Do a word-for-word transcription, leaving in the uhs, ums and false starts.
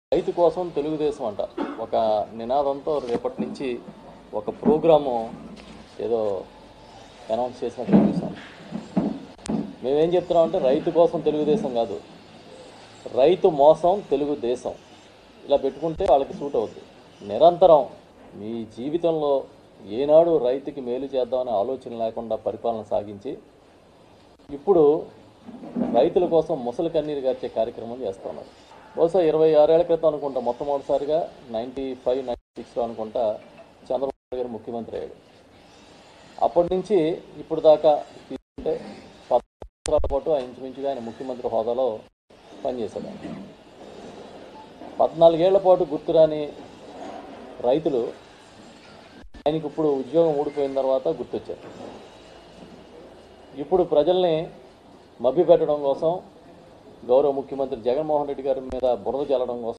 రైతు కోసం తెలుగుదేశం అంట ఒక నినాదంతో రేపటి నుంచి ఒక ప్రోగ్రాము ఏదో అనౌన్స్ చేసినట్టు చూసాం. మేమేం చెప్తున్నామంటే రైతు కోసం తెలుగుదేశం కాదు, రైతు మోసం తెలుగుదేశం ఇలా పెట్టుకుంటే వాళ్ళకి సూట్ అవుతుంది. నిరంతరం మీ జీవితంలో ఏనాడు రైతుకి మేలు చేద్దామనే ఆలోచన లేకుండా పరిపాలన సాగించి ఇప్పుడు రైతుల కోసం ముసలి కన్నీరు గార్చే కార్యక్రమం చేస్తున్నారు. బహుశా ఇరవై ఆరేళ్ల క్రితం అనుకుంటా మొట్టమొదటిసారిగా నైంటీ ఫైవ్ నైంటీ సిక్స్లో అనుకుంటా చంద్రబాబు గారు ముఖ్యమంత్రి అయ్యాడు. అప్పటి నుంచి ఇప్పుడు దాకా తీసుకుంటే పది సంవత్సరాల పాటు ఆయన ఇంచుమించుగా ఆయన ముఖ్యమంత్రి హోదాలో పనిచేశాడు. పద్నాలుగేళ్ల పాటు గుర్తురాని రైతులు ఆయనకి ఇప్పుడు ఉద్యోగం ఊడిపోయిన తర్వాత గుర్తొచ్చారు. ఇప్పుడు ప్రజల్ని మభ్యపెట్టడం కోసం గౌరవ ముఖ్యమంత్రి జగన్మోహన్ రెడ్డి గారి మీద బురద చల్లడం కోసం